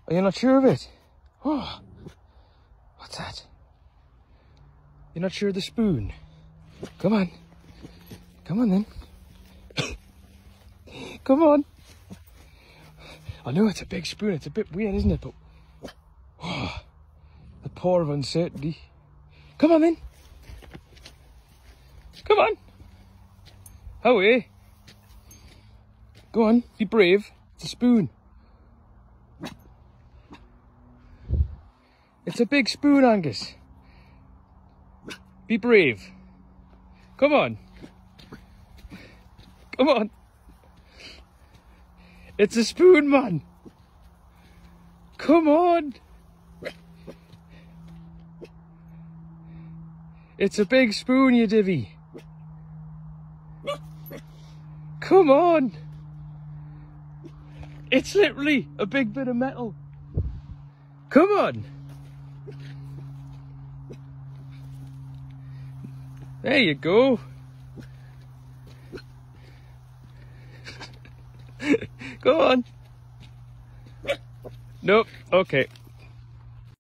Are you not sure of it? Oh, what's that? You're not sure of the spoon? Come on. Come on then. Come on. I know it's a big spoon. It's a bit weird, isn't it? But oh, the power of uncertainty. Come on then. Come on. Howie. Go on. Be brave. It's a spoon. It's a big spoon, Angus. Be brave. Come on. Come on. It's a spoon, man. Come on. It's a big spoon, you divvy. Come on. It's literally a big bit of metal. Come on. There you go. Go on. Nope. Okay.